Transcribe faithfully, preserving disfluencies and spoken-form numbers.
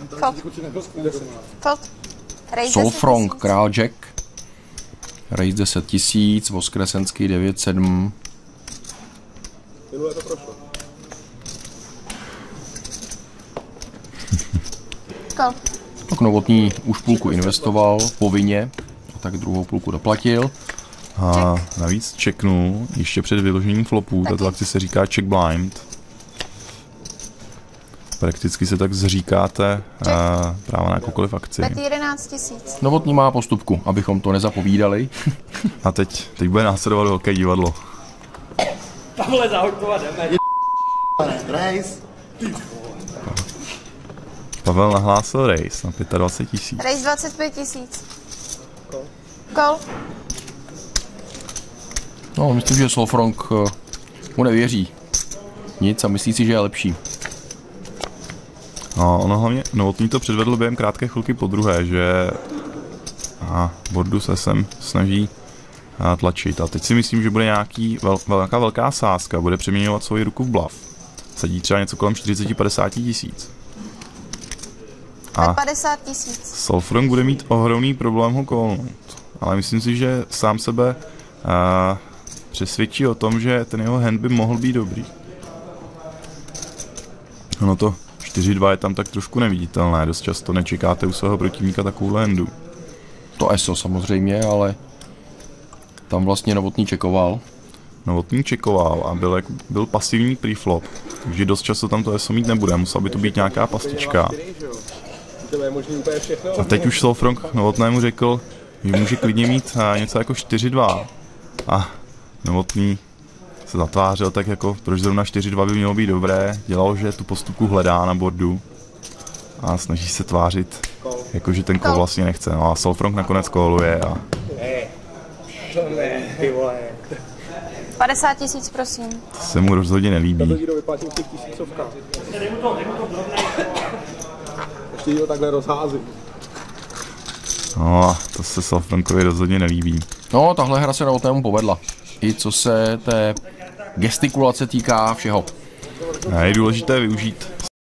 Fold. Fold. Raise Solfrong, král Jack. Raise deset tisíc, Voskresenský devět sedm. Minule to prošlo. Call. Tak Novotný už půlku investoval povinně, a tak druhou půlku doplatil. A navíc checknul ještě před vyložením flopů, tato akci se říká check blind. Prakticky se tak zříkáte uh, právě na jakoukoliv akci. Bet jedenáct tisíc. Novotný má postupku, abychom to nezapovídali. A teď, teď bude následovat velké divadlo. Pavle, zahoďkovat jdeme. Race. Pavel nahlásil race na dvacet pět tisíc. Raise dvacet pět tisíc. Call. No, myslím, že Solfrong uh, mu nevěří nic a myslí si, že je lepší. No, ono hlavně Novotný to předvedl během krátké chvilky po druhé, že aha, bordu se sem snaží a, tlačit. A teď si myslím, že bude nějaký vel, velká velká sázka, bude přeměňovat svoji ruku v bluff. Sadí třeba něco kolem čtyřicet padesát tisíc. A padesát tisíc. Solfrong bude mít ohromný problém ho kolnout. Ale myslím si, že sám sebe a, přesvědčí o tom, že ten jeho hand by mohl být dobrý. Ono to čtyři dva je tam tak trošku neviditelné, dost často nečekáte u svého protivníka takovou handu. To E S O samozřejmě, ale tam vlastně Novotný čekoval. Novotný čekoval a byl, jak, byl pasivní preflop, takže dost často tam to E S O mít nebude, musela by to být nějaká pastička. A teď už Solfrong Novotnému řekl, že může klidně mít něco jako čtyři dva. A Novotný se zatvářel tak jako, proč zrovna čtyři dva by mělo být dobré, dělal, že tu postupku hledá na bordu a snaží se tvářit, jakože ten kol vlastně nechce. No a Solfrong nakonec koluje a... padesát tisíc, prosím. To se mu rozhodně nelíbí. Ještě jí ho takhle rozhází. No a to se Solfrongovi rozhodně nelíbí. No, tahle hra se Novotnému povedla. I co se té gestikulace týká všeho. A je důležité využít